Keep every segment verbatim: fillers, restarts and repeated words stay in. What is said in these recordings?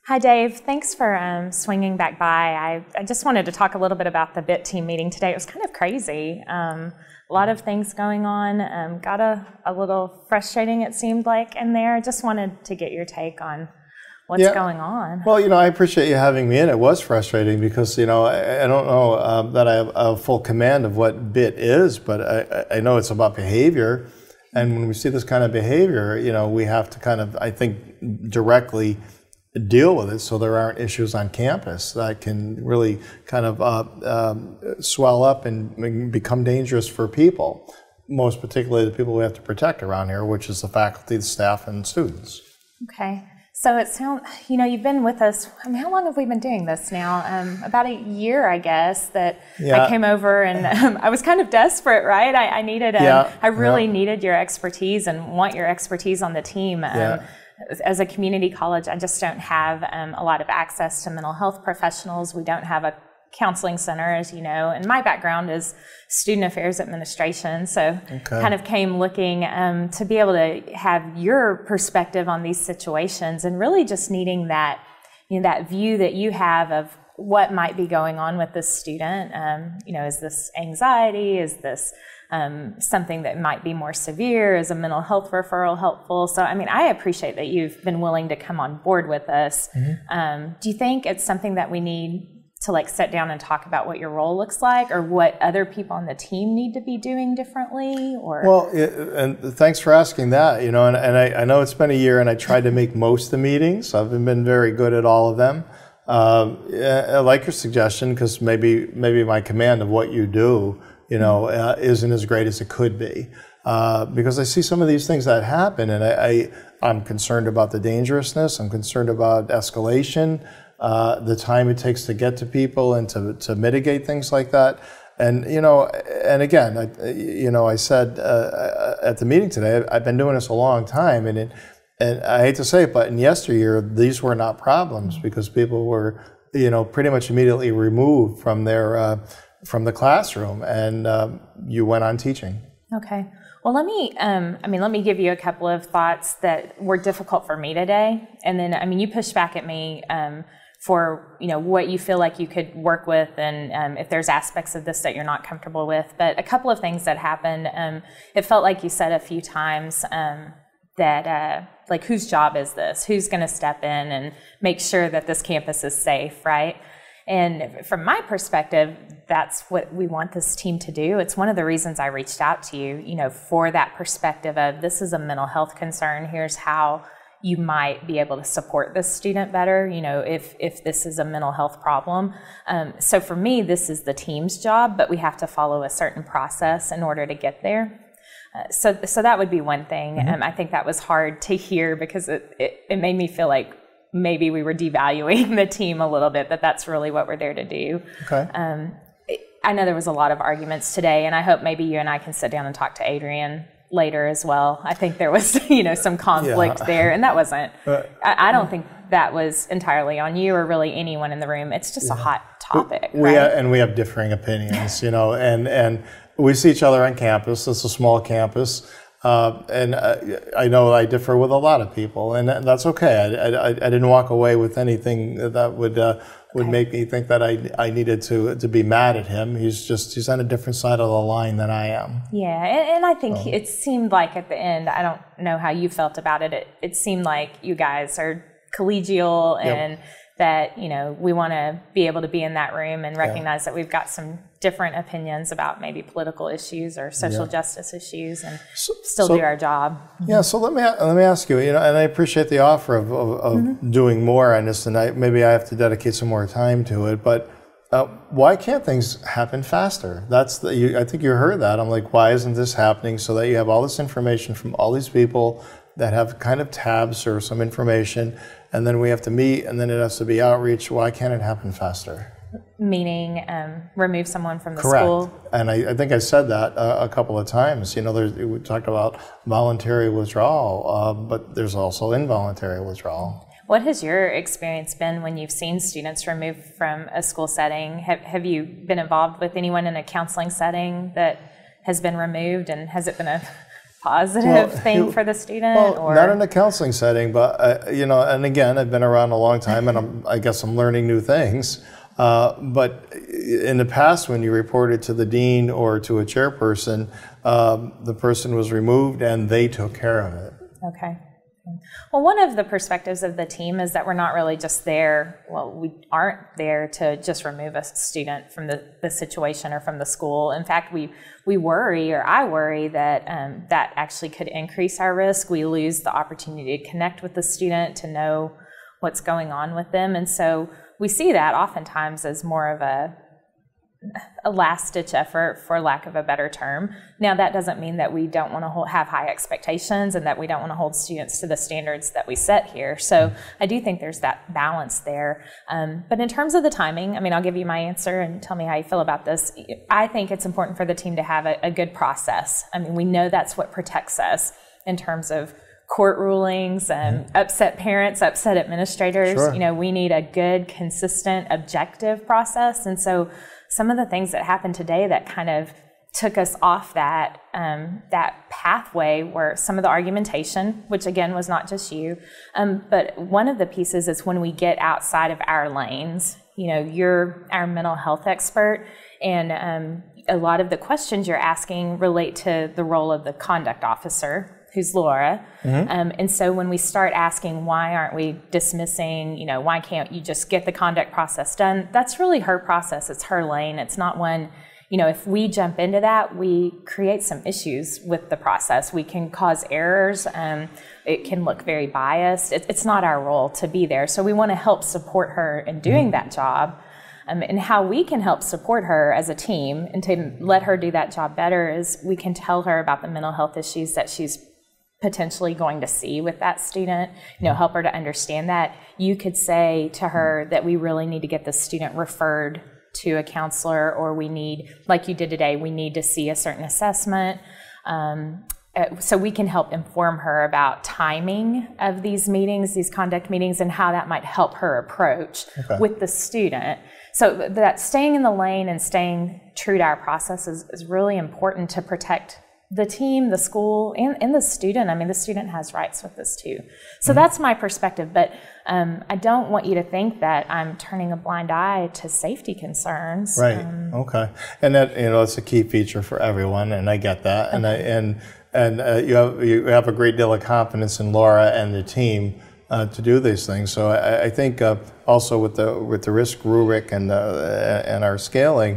Hi, Dave. Thanks for um, swinging back by. I, I just wanted to talk a little bit about the B I T team meeting today. It was kind of crazy. Um, a lot of things going on. Um, got a, a little frustrating, it seemed like, in there. Just wanted to get your take on what's yeah. going on. Well, you know, I appreciate you having me in. It was frustrating because, you know, I, I don't know um, that I have a full command of what B I T is, but I, I know it's about behavior. And when we see this kind of behavior, you know, we have to kind of, I think, directly deal with it so there aren't issues on campus that can really kind of uh, um, swell up and become dangerous for people, most particularly the people we have to protect around here, which is the faculty, the staff, and students. Okay. So it sounds, you know, you've been with us, I mean, how long have we been doing this now? Um, about a year, I guess, that yeah. I came over and um, I was kind of desperate, right? I, I needed, um, yeah. I really yeah. needed your expertise and want your expertise on the team. Um, yeah. As a community college, I just don't have um, a lot of access to mental health professionals. We don't have a counseling center, as you know, and my background is student affairs administration, so okay. kind of came looking um, to be able to have your perspective on these situations and really just needing that, you know, that view that you have of what might be going on with this student. Um, you know, is this anxiety? Is this Um, something that might be more severe? Is a mental health referral helpful? So, I mean, I appreciate that you've been willing to come on board with us. Mm-hmm. Um, do you think it's something that we need to like sit down and talk about what your role looks like, or what other people on the team need to be doing differently? Or well, it, and thanks for asking that. You know, and, and I, I know it's been a year, and I tried to make most of the meetings. I've been very good at all of them. Um, I like your suggestion because maybe maybe my command of what you do, you know, uh, isn't as great as it could be. Uh, because I see some of these things that happen, and I, I, I'm concerned about the dangerousness. I'm concerned about escalation, uh, the time it takes to get to people and to, to mitigate things like that. And, you know, and again, I, you know, I said uh, at the meeting today, I've been doing this a long time, and it, and I hate to say it, but in yesteryear, these were not problems because people were, you know, pretty much immediately removed from their uh, from the classroom, and um, you went on teaching. Okay. Well, let me, um, I mean, let me give you a couple of thoughts that were difficult for me today. And then, I mean, you pushed back at me um, for, you know, what you feel like you could work with, and um, if there's aspects of this that you're not comfortable with. But a couple of things that happened, um, it felt like you said a few times um, that, uh, like, whose job is this? Who's going to step in and make sure that this campus is safe, right? And from my perspective, that's what we want this team to do. It's one of the reasons I reached out to you, you know, for that perspective of this is a mental health concern. Here's how you might be able to support this student better, you know, if, if this is a mental health problem. Um, so for me, this is the team's job, but we have to follow a certain process in order to get there. Uh, so, so that would be one thing. Mm-hmm. Um, I think that was hard to hear because it, it, it made me feel like maybe we were devaluing the team a little bit, but that's really what we're there to do. Okay. Um, I know there was a lot of arguments today, and I hope maybe you and I can sit down and talk to Adrian later as well. I think there was, you know, some conflict yeah. there, and that wasn't, uh, I, I don't think that was entirely on you or really anyone in the room. It's just yeah. a hot topic, we, we right? have, and we have differing opinions, you know, and, and we see each other on campus. It's a small campus. Uh, and uh, I know I differ with a lot of people, and that's okay. I, I, I didn't walk away with anything that would uh, would okay. make me think that I I needed to to be mad at him. He's just he's on a different side of the line than I am. Yeah, and, and I think so. It seemed like at the end, I don't know how you felt about it. It, it seemed like you guys are collegial and. Yep. That, you know, we want to be able to be in that room and recognize yeah. that we've got some different opinions about maybe political issues or social yeah. justice issues, and so, still so, do our job. Yeah. So let me let me ask you, you know, and I appreciate the offer of of, of mm-hmm. doing more on this, and I, maybe I have to dedicate some more time to it. But uh, why can't things happen faster? That's the, you, I think you heard that. I'm like, why isn't this happening? So that you have all this information from all these people that have kind of tabs or some information, and then we have to meet, and then it has to be outreach. Why can't it happen faster? Meaning um, remove someone from the Correct. school? And I, I think I said that uh, a couple of times. You know, there's, we talked about voluntary withdrawal, uh, but there's also involuntary withdrawal. What has your experience been when you've seen students removed from a school setting? Have, have you been involved with anyone in a counseling setting that has been removed, and has it been a positive Well, thing you- for the student? Well, or not in a counseling setting, but uh, you know, and again, I've been around a long time, and I'm, I guess I'm learning new things. Uh, but in the past, when you reported to the dean or to a chairperson, um, the person was removed, and they took care of it. Okay. Well, one of the perspectives of the team is that we're not really just there, well, we aren't there to just remove a student from the, the situation or from the school. In fact, we, we worry, or I worry, that um, that actually could increase our risk. We lose the opportunity to connect with the student, to know what's going on with them. And so we see that oftentimes as more of a a last-ditch effort, for lack of a better term. Now, that doesn't mean that we don't want to hold, have high expectations, and that we don't want to hold students to the standards that we set here. So I do think there's that balance there. Um, but in terms of the timing, I mean, I'll give you my answer and tell me how you feel about this. I think it's important for the team to have a, a good process. I mean, we know that's what protects us in terms of court rulings, um, upset parents, upset administrators. Sure. You know, we need a good, consistent, objective process. And so some of the things that happened today that kind of took us off that um, that pathway were some of the argumentation, which again was not just you, um, but one of the pieces is when we get outside of our lanes. You know, you're our mental health expert, and um, a lot of the questions you're asking relate to the role of the conduct officer, who's Laura. Mm-hmm. Um, and so when we start asking, why aren't we dismissing, you know, why can't you just get the conduct process done? That's really her process. It's her lane. It's not one, you know, if we jump into that, we create some issues with the process. We can cause errors. Um, it can look very biased. It, it's not our role to be there. So we want to help support her in doing mm-hmm. that job. Um, and how we can help support her as a team and to let her do that job better is we can tell her about the mental health issues that she's potentially going to see with that student, you know, help her to understand that. You could say to her that we really need to get the student referred to a counselor, or we need, like you did today, we need to see a certain assessment. Um, so we can help inform her about timing of these meetings, these conduct meetings, and how that might help her approach okay. with the student. So that staying in the lane and staying true to our process is, is really important to protect the team, the school, and, and the student. I mean, the student has rights with this too. So mm-hmm. that's my perspective, but um, I don't want you to think that I'm turning a blind eye to safety concerns. Right, um, okay. And that, you know, it's a key feature for everyone, and I get that. Okay. And I, and and uh, you have you have a great deal of confidence in Laura and the team uh, to do these things. So I, I think uh, also with the with the risk rubric and uh, and our scaling,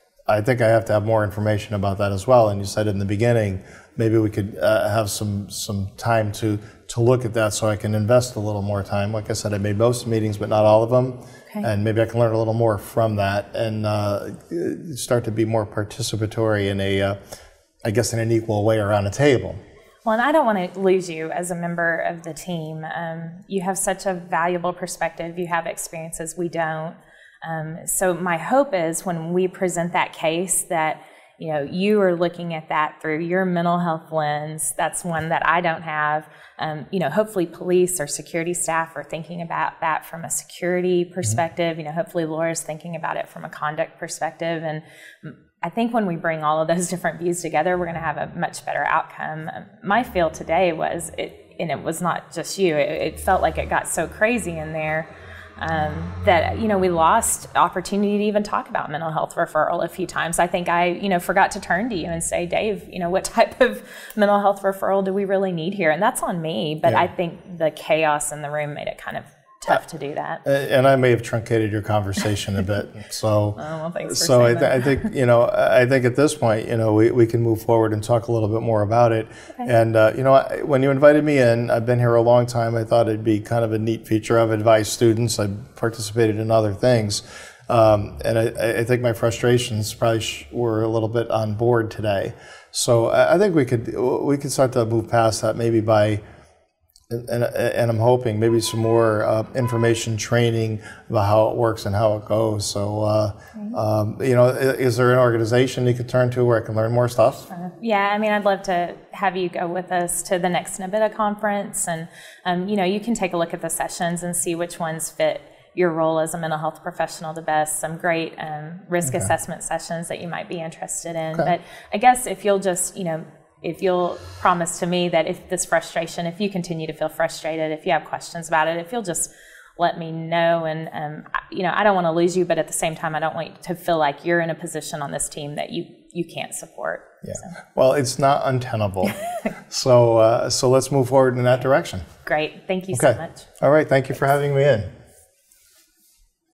I think I have to have more information about that as well. And you said in the beginning, maybe we could uh, have some some time to to look at that, so I can invest a little more time. Like I said, I made most meetings, but not all of them. Okay. And maybe I can learn a little more from that and uh, start to be more participatory in a, uh, I guess, in an equal way around a table. Well, and I don't want to lose you as a member of the team. Um, you have such a valuable perspective. You have experiences we don't. Um, so my hope is when we present that case that, you know, you are looking at that through your mental health lens. That's one that I don't have. Um, you know, hopefully police or security staff are thinking about that from a security perspective. Mm-hmm. You know, hopefully Laura's thinking about it from a conduct perspective. And I think when we bring all of those different views together, we're going to have a much better outcome. My feel today was, it, and it was not just you, it, it felt like it got so crazy in there. Um, that, you know, we lost opportunity to even talk about mental health referral a few times. I think I, you know, forgot to turn to you and say, Dave, you know, what type of mental health referral do we really need here? And that's on me, but yeah. I think the chaos in the room made it kind of tough to do that. And I may have truncated your conversation a bit. So, oh, well, thanks for so I, saying th- that. I think, you know, I think at this point, you know, we, we can move forward and talk a little bit more about it. Okay. And, uh, you know, I, when you invited me in, I've been here a long time. I thought it'd be kind of a neat feature. I've advised students. I've participated in other things. Um, and I, I think my frustrations probably sh- were a little bit on board today. So I, I think we could, we could start to move past that maybe by, And, and, and I'm hoping maybe some more uh, information training about how it works and how it goes. So, uh, um, you know, is there an organization you could turn to where I can learn more stuff? Uh, yeah, I mean, I'd love to have you go with us to the next NABITA conference. And, um, you know, you can take a look at the sessions and see which ones fit your role as a mental health professional the best. Some great um, risk okay. assessment sessions that you might be interested in. Okay. But I guess if you'll just, you know, if you'll promise to me that if this frustration, if you continue to feel frustrated, if you have questions about it, if you'll just let me know. And, um, you know, I don't want to lose you, but at the same time, I don't want you to feel like you're in a position on this team that you, you can't support. Yeah. So. Well, it's not untenable. so, uh, so let's move forward in that direction. Great. Thank you okay. so much. All right. Thank you for having me in.